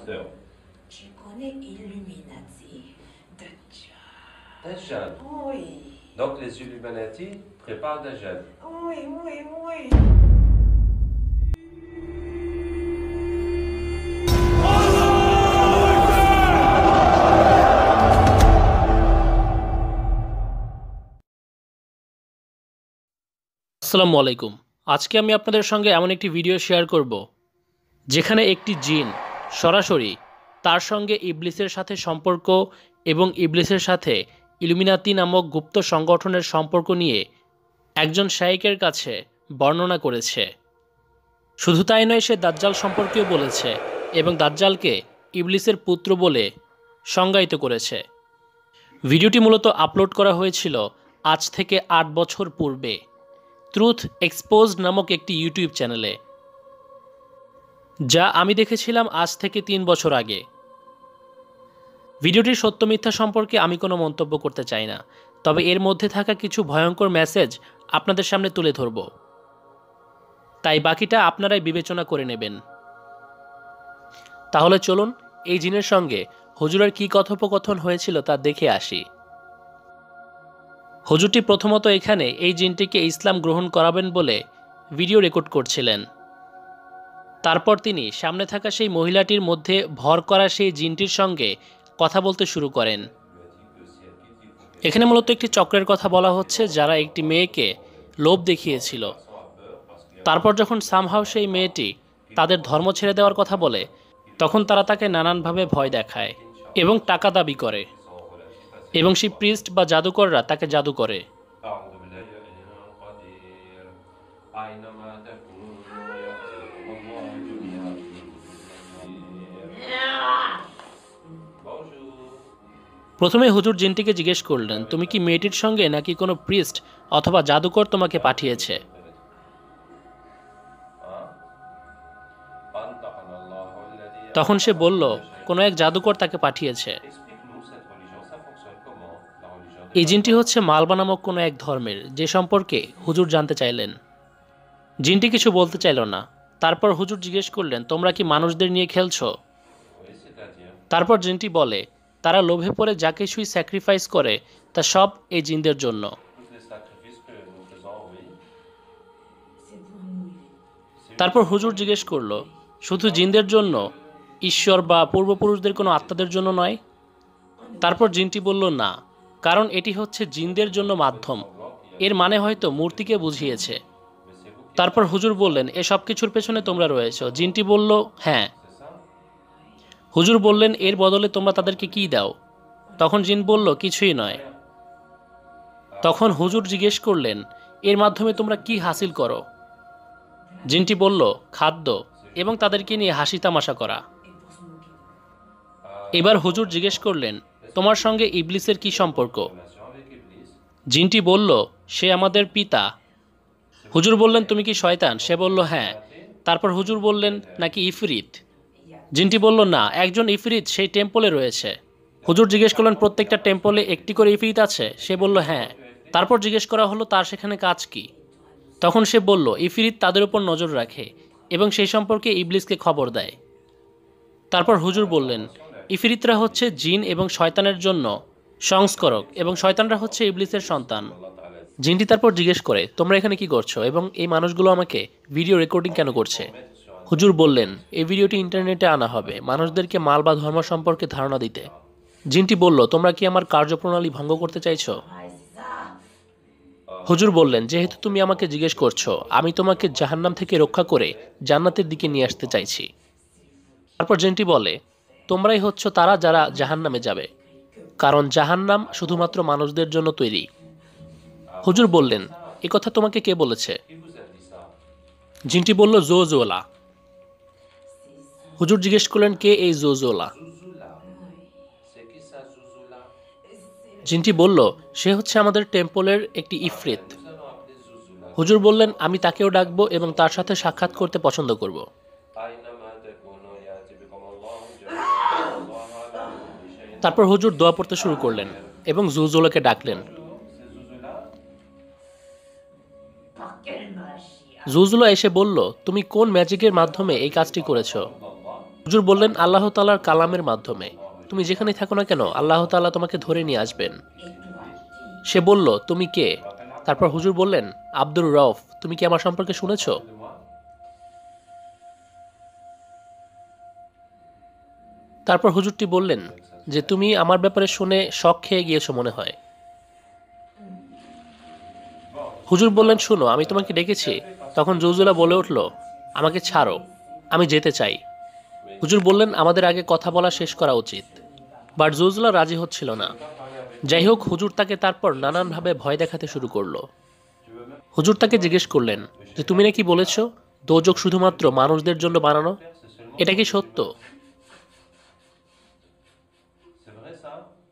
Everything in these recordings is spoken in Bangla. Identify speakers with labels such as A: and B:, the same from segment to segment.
A: imposteur.
B: Tu connais Illuminati, Dajjal.
A: Dajjal.
B: Oui.
A: Donc les Illuminati préparent Dajjal.
B: Oui, oui, oui.
C: আসসালামু আলাইকুম। আজকে আমি আপনাদের সঙ্গে এমন একটি ভিডিও শেয়ার করব যেখানে একটি জিন সরাসরি তার সঙ্গে ইবলিসের সাথে সম্পর্ক এবং ইবলিসের সাথে ইলুমিনাতি নামক গুপ্ত সংগঠনের সম্পর্ক নিয়ে একজন শাইখের কাছে বর্ণনা করেছে। শুধু তাই নয়, সে দাজ্জাল সম্পর্কেও বলেছে এবং দাজ্জালকে ইবলিসের পুত্র বলে সংজ্ঞায়িত করেছে। ভিডিওটি মূলত আপলোড করা হয়েছিল আজ থেকে ৮ বছর পূর্বে ট্রুথ এক্সপোজড নামক একটি ইউটিউব চ্যানেলে, যা আমি দেখেছিলাম আজ থেকে ৩ বছর আগে। ভিডিওটির সত্য মিথ্যা সম্পর্কে আমি কোনো মন্তব্য করতে চাই না, তবে এর মধ্যে থাকা কিছু ভয়ঙ্কর মেসেজ আপনাদের সামনে তুলে ধরব, তাই বাকিটা আপনারাই বিবেচনা করে নেবেন। তাহলে চলুন এই জিনের সঙ্গে হুজুরের কী কথোপকথন হয়েছিল তা দেখে আসি। হুজুরটি প্রথমত এখানে এই জিনটিকে ইসলাম গ্রহণ করাবেন বলে ভিডিও রেকর্ড করছিলেন। তারপর তিনি সামনে থাকা সেই মহিলাটির মধ্যে ভর করা সেই জিনটির সঙ্গে কথা বলতে শুরু করেন। এখানে মূলত একটি চক্রের কথা বলা হচ্ছে, যারা একটি মেয়েকে লোভ দেখিয়েছিল। তারপর যখন সামহাও সেই মেয়েটি তাদের ধর্ম ছেড়ে দেওয়ার কথা বলে, তখন তারা তাকে নানানভাবে ভয় দেখায় এবং টাকা দাবি করে, এবং সেই প্রিস্ট বা জাদুকররা তাকে জাদু করে। প্রথমে হুজুর জিনটিকে জিজ্ঞেস করলেন, তুমি কি মেয়েটির সঙ্গে নাকি কোনো প্রিস্ট অথবা জাদুকর তোমাকে পাঠিয়েছে? তখন সে বলল, কোনো এক জাদুকর তাকে পাঠিয়েছে। এই জিনটি হচ্ছে মালবা নামক কোনো এক ধর্মের, যে সম্পর্কে হুজুর জানতে চাইলেন। জিনটি কিছু বলতে চাইল না। তারপর হুজুর জিজ্ঞেস করলেন, তোমরা কি মানুষদের নিয়ে খেলছো? তারপর জিনটি বলে, তারা লোভে পড়ে যা কিছুই স্যাক্রিফাইস করে তা সব এই জিনদের জন্য। তারপর হুজুর জিজ্ঞেস করল, শুধু জিনদের জন্য, ঈশ্বর বা পূর্বপুরুষদের কোনো আত্মাদের জন্য নয়? তারপর জিনটি বলল, না, কারণ এটি হচ্ছে জিনদের জন্য মাধ্যম। এর মানে হয়তো মূর্তিকে বুঝিয়েছে। তারপর হুজুর বললেন, এসব কিছুর পেছনে তোমরা রয়েছো? জিনটি বলল, হ্যাঁ। হুজুর বললেন, এর বদলে তোমরা তাদেরকে কি দাও? তখন জিন বলল, কিছুই নয়। তখন হুজুর জিজ্ঞেস করলেন, এর মাধ্যমে তোমরা কি হাসিল করো? জিনটি বলল, খাদ্য এবং তাদেরকে নিয়ে হাসি তামাশা করা। এবার হুজুর জিজ্ঞেস করলেন, তোমার সঙ্গে ইবলিসের কি সম্পর্ক? জিনটি বলল, সে আমাদের পিতা। হুজুর বললেন, তুমি কি শয়তান? সে বলল, হ্যাঁ। তারপর হুজুর বললেন, নাকি ইফরিত? জিনটি বলল, না, একজন ইফরিত সেই টেম্পলে রয়েছে। হুজুর জিজ্ঞেস করলেন, প্রত্যেকটা টেম্পলে একটি করে ইফরিত আছে? সে বলল, হ্যাঁ। তারপর জিজ্ঞেস করা হলো, তার সেখানে কাজ কি? তখন সে বলল, ইফরিত তাদের উপর নজর রাখে এবং সেই সম্পর্কে ইবলিসকে খবর দেয়। তারপর হুজুর বললেন, ইফরিতরা হচ্ছে জিন এবং শয়তানের জন্য সংস্করক, এবং শয়তানরা হচ্ছে ইবলিসের সন্তান। জিনটি তারপর জিজ্ঞেস করে, তোমরা এখানে কি করছো এবং এই মানুষগুলো আমাকে ভিডিও রেকর্ডিং কেন করছে? হুজুর বললেন, এই ভিডিওটি ইন্টারনেটে আনা হবে মানুষদেরকে মাল বা ধর্ম সম্পর্কে ধারণা দিতে। জিনটি বলল, তোমরা কি আমার কার্যপ্রণালী ভঙ্গ করতে চাইছো? হুজুর বললেন, যেহেতু তুমি আমাকে জিজ্ঞেস করছো, আমি তোমাকে জাহান্নাম থেকে রক্ষা করে জান্নাতের দিকে নিয়ে আসতে চাইছি। তারপর জিনটি বলে, তোমরাই হচ্ছ তারা যারা জাহান্নামে যাবে, কারণ জাহান্নাম শুধুমাত্র মানুষদের জন্য তৈরি। হুজুর বললেন, এ কথা তোমাকে কে বলেছে? জিনটি বলল, জোজোলা। হুজুর জিজ্ঞেস করলেন, কে এই জোজোলা? জিনটি বলল, সে হচ্ছে আমাদের টেম্পলের একটি ইফরিত। হুজুর বললেন, আমি তাকেও ডাকবো এবং তার সাথে সাক্ষাৎ করতে পছন্দ করব। তারপর হুজুর দোয়া পড়তে শুরু করলেন এবং জুজুলাকে ডাকলেন। জুজুলা এসে বলল, তুমি কোন ম্যাজিকের মাধ্যমে এই কাজটি করেছো? হুজুর বললেন আল্লাহ তাআলার কালামের মাধ্যমে তুমি যেখানে থাকো না কেন আল্লাহ তাআলা তোমাকে ধরে নিয়ে আসবেন। সে বলল তুমি কে? তারপর হুজুর বললেন আব্দুর রউফ, তুমি কি আমার সম্পর্কে শুনেছো?
A: De moi.
C: তারপর হুজুরটি বললেন যে তুমি আমার ব্যাপারে শুনে শক খেয়ে গিয়েছো মনে হয়। হুজুর বললেন শুনো, আমি তোমাকে ডেকেছি। তখন জৌজুলা বলে উঠল আমাকে ছাড়ো, আমি যেতে চাই। হুজুর বললেন আমাদের আগে কথা বলা শেষ করা উচিত। বাট জৌজুলা রাজি হচ্ছিল না। যাই হোক, হুজুর তাকে তারপর নানানভাবে ভয় দেখাতে শুরু করলো। হুজুর তাকে জিজ্ঞেস করলেন যে তুমি নাকি বলেছ দোজখ শুধুমাত্র মানুষদের জন্য বানানো, এটা কি সত্য?
A: C'est vrai ça?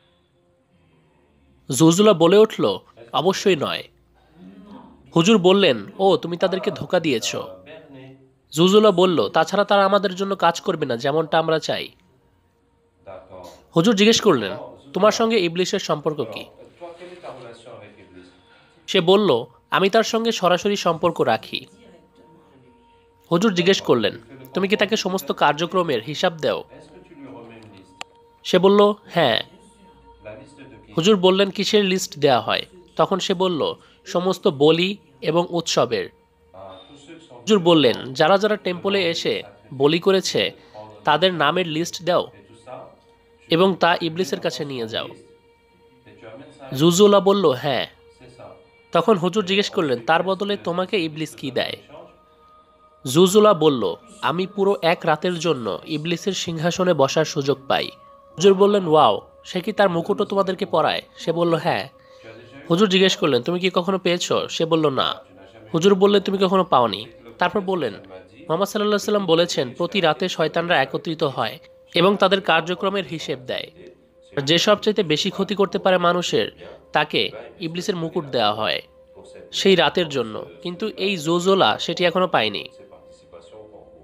C: জৌজুলা বলে উঠল অবশ্যই নয়। হুজুর বললেন ও তুমি তাদেরকে ধোঁকা দিয়েছ।
A: Berné.
C: জৌজুলা বলল তাছাড়া তারা আমাদের জন্য কাজ করবে না যেমনটা আমরা চাই।
A: D'accord.
C: হুজুর জিজ্ঞেস করলেন তোমার সঙ্গে ইবলিসের সম্পর্ক কি?
A: Toi, quelle est ta relation avec Iblis?
C: সে বলল আমি তার সঙ্গে সরাসরি সম্পর্ক রাখি। হুজুর জিজ্ঞেস করলেন তুমি কি তাকে সমস্ত কার্যক্রমের হিসাব দাও?
A: Est-ce que tu lui remets une liste?
C: সে বলল হ্যাঁ।
A: La liste de qui?
C: হুজুর বললেন কিসের লিস্ট দেয়া হয়? তখন সে বলল সমস্ত বলি এবং উৎসবের।
A: Ah, tous ceux qui sont
C: হুজুর বললেন যারা যারা টেম্পলে এসে বলি করেছে তাদের নামের লিস্ট দাও
A: et tout ça.
C: এবং তা ইবলিসের কাছে নিয়ে যাও।
A: Et tu amènes ça.
C: জুজুলা বলল হ্যাঁ।
A: C'est ça.
C: তখন হুজুর জিজ্ঞেস করলেন তার বদলে তোমাকে ইবলিস কি দেয়?
A: Change.
C: জুজুলা বলল আমি পুরো এক রাতের জন্য ইবলিসের সিংহাসনে বসার সুযোগ পাই। হুজুর বললেন ওয়াও, সে কি তার মুকুটও তোমাদেরকে পরায়? সে বলল হ্যাঁ।
A: Tu as déjà eu?
C: হুজুর জিজ্ঞেস করলেন তুমি কি কখনো পেয়েছো? সে বলল না।
A: Tu n'as jamais eu?
C: হুজুর বললেন তুমি কখনো পাওনি? তারপর বললেন
A: Elle m'a dit.
C: মুহাম্মদ সাল্লাল্লাহু আলাইহি সাল্লাম বলেছেন প্রতি রাতে শয়তানরা একত্রিত হয় এবং তাদের কার্যক্রমের হিসেব দেয়। আর যে সবচাইতে বেশি ক্ষতি করতে পারে মানুষের তাকে ইবলিসের মুকুট দেওয়া হয়
A: Pour cette
C: সেই রাতের জন্য। কিন্তু এই জোজোলা সেটি এখনো পায়নি।
A: ses participations au concours.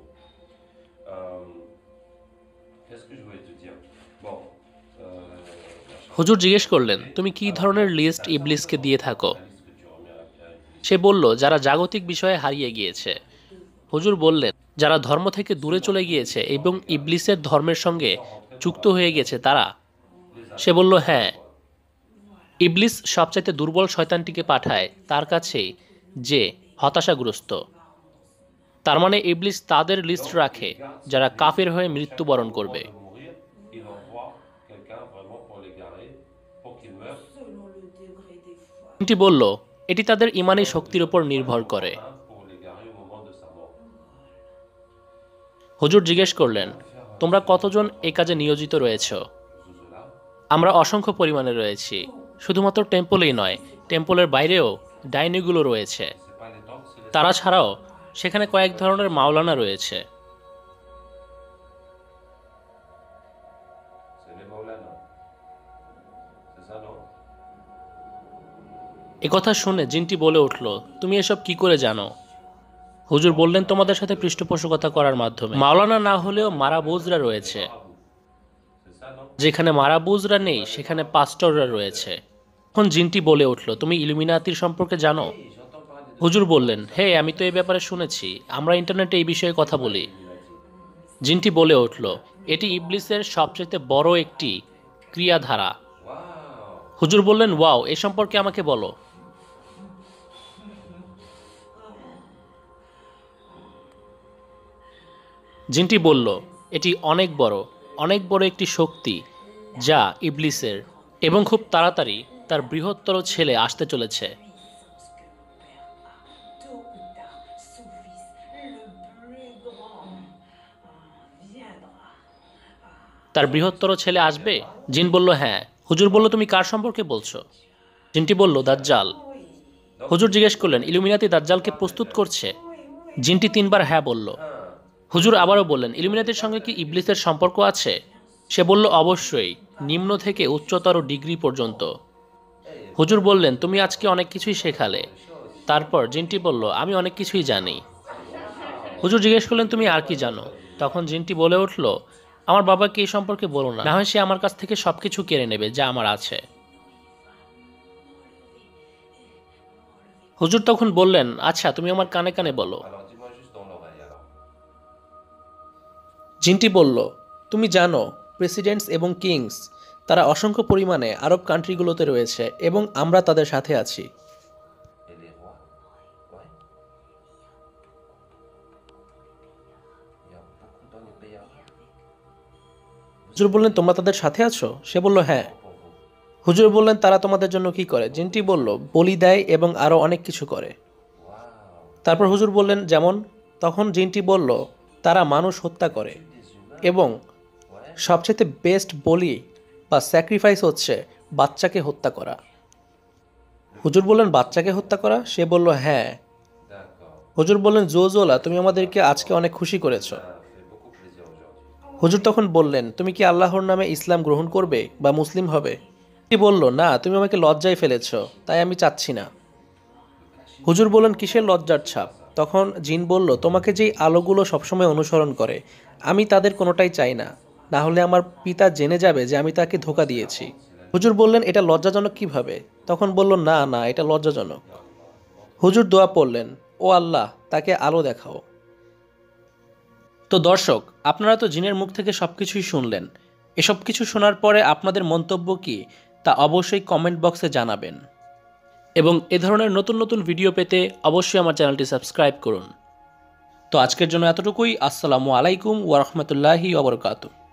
A: Qu'est-ce que je voulais te dire? Bon.
C: হুজুর জিজ্ঞেস করলেন তুমি কি ধরনের লিস্ট ইবলিসকে দিয়ে থাকো?
A: La liste que tu remets à Iblis.
C: সে বলল যারা জাগতিক বিষয়ে হারিয়ে গিয়েছে। হুজুর বললেন যারা ধর্ম থেকে দূরে চলে গিয়েছে এবং ইবলিসের ধর্মের সঙ্গে যুক্ত হয়ে গেছে তারা। সে বলল হ্যাঁ। ইবলিস সবচাইতে দুর্বল শয়তানটিকে পাঠায় তার কাছে যে হতাশাগ্রস্ত। তার মানে ইবলিস তাদের লিস্ট রাখে যারা কাফের হয়ে মৃত্যুবরণ করবে।
A: De mourir, il envoie quelqu'un vraiment pour l'égarer, pour qu'il meure.
B: Selon le degré des fois.
C: তিনটি বলল এটি তাদের ইমানি শক্তির উপর নির্ভর করে।
A: Un pour l'égarer au moment de sa mort.
C: হুজুর জিজ্ঞেস করলেন তোমরা কতজন এই কাজে নিয়োজিত রয়েছ?
A: Zozola,
C: আমরা অসংখ্য পরিমাণে রয়েছি। শুধুমাত্র টেম্পলেই নয়, টেম্পলের বাইরেও ডাইনিগুলো রয়েছে।
A: c'est pas les temples, c'est les
C: তারা ছাড়াও সেখানে কয়েক ধরনের মাওলানা রয়েছে।
A: Maulana. C'est ça, non?
C: একথা শুনে জিনটি বলে উঠল তুমি এসব কি করে জানো? হুজুর বললেন তোমাদের সাথে পৃষ্ঠপোষকতা করার মাধ্যমে। মাওলানা না হলেও মারাবুজরা রয়েছে।
A: C'est ça, non?
C: যেখানে মারাবুজরা নেই সেখানে পাস্টররা রয়েছে। তখন জিনটি বলে উঠল তুমি ইলুমিনাতির সম্পর্কে জানো?
A: Oui, j'entends parler de
C: হুজুর বললেন হে আমি তো এই ব্যাপারে শুনেছি, আমরা ইন্টারনেটে এই বিষয়ে কথা বলি। জিনটি বলে উঠল এটি ইবলিসের সবচেয়ে বড় একটি ক্রিয়াধারা।
A: Waouh!
C: হুজুর বললেন ওয়াও, এ সম্পর্কে আমাকে বলো। জিনটি বলল এটি অনেক বড় একটি শক্তি যা ইবলিসের এবং খুব তাড়াতাড়ি তার বৃহত্তর ছেলে আসতে চলেছে।
B: Tôt ou tard, son fils, le plus grand, viendra.
C: তার বৃহত্তর ছেলে আসবে? জিন বলল হ্যাঁ। হুজুর বলল তুমি কার সম্পর্কে বলছো? জিনটি বলল দাজ্জাল। হুজুর জিজ্ঞেস করলেন ইলুমিনাতি দাজ্জালকে প্রস্তুত করছে? জিনটি 3 বার হ্যাঁ বলল। হুজুর আবারও বললেন ইলুমিনাতির সঙ্গে কি ইবলিসের সম্পর্ক আছে? সে বলল অবশ্যই, নিম্ন থেকে উচ্চতর ডিগ্রি পর্যন্ত। হুজুর বললেন তুমি আজকে অনেক কিছুই শেখালে। তারপর জিনটি বলল আমি অনেক কিছুই জানি। হুজুর জিজ্ঞেস করলেন তুমি আর কি জানো? তখন জিনটি বলে উঠল আমার বাবাকে এই সম্পর্কে বলো না, না হয় সে আমার কাছ থেকে সবকিছু কেড়ে নেবে যা আমার আছে। হুজুর তখন বললেন আচ্ছা তুমি আমার কানে কানে বলো।
A: Alors dis-moi juste dans l'oreille alors.
C: জিনটি বলল, তুমি জানো প্রেসিডেন্টস এবং কিংস তারা অসংখ্য পরিমাণে আরব কান্ট্রিগুলোতে রয়েছে এবং আমরা তাদের সাথে আছি।
A: Et les rois? Ouais. Il y a beaucoup dans les pays arabes.
C: হুজুর বললেন, তোমরা তাদের সাথে আছো? সে বলল, হ্যাঁ।
A: Pour vous.
C: হুজুর বললেন, তারা তোমাদের জন্য কি করে? জিনটি বলল, বলি দেয় এবং আরও অনেক কিছু করে।
A: Waouh.
C: তারপর হুজুর বললেন, যেমন? তখন জিনটি বলল, তারা মানুষ হত্যা করে
A: Des humains?
C: এবং
A: Ouais.
C: সবচেয়ে বেস্ট বলি বা স্যাক্রিফাইস হচ্ছে বাচ্চাকে হত্যা করা। হুজুর বললেন, বাচ্চাকে হত্যা করা? সে বলল, হ্যাঁ।
A: D'accord.
C: হুজুর বললেন, জোলা, তুমি আমাদেরকে আজকে অনেক খুশি করেছো।
A: Ça fait beaucoup plaisir aujourd'hui.
C: হুজুর তখন বললেন, তুমি কি আল্লাহর নামে ইসলাম গ্রহণ করবে বা মুসলিম হবে? তিনি বলল, না, তুমি আমাকে লজ্জায় ফেলেছ, তাই আমি চাচ্ছি না। হুজুর বললেন, কিসের লজ্জার ছাপ? তখন জিন বলল, তোমাকে যেই আলোগুলো সবসময় অনুসরণ করে, আমি তাদের কোনোটাই চাই না, না হলে আমার পিতা জেনে যাবে যে আমি তাকে ধোঁকা দিয়েছি। হুজুর বললেন, এটা লজ্জাজনক কিভাবে? তখন বলল, না না, এটা লজ্জাজনক। হুজুর দোয়া পড়লেন, ও আল্লাহ, তাকে আলো দেখাও। তো দর্শক, আপনারা তো জিনের মুখ থেকে সব কিছুই শুনলেন। এসব কিছু শোনার পরে আপনাদের মন্তব্য কি তা অবশ্যই কমেন্ট বক্সে জানাবেন এবং এ ধরনের নতুন নতুন ভিডিও পেতে অবশ্যই আমার চ্যানেলটি সাবস্ক্রাইব করুন। তো আজকের জন্য এতটুকুই। আসসালামু আলাইকুম ওয়া রাহমাতুল্লাহি ওয়া বারাকাতুহু।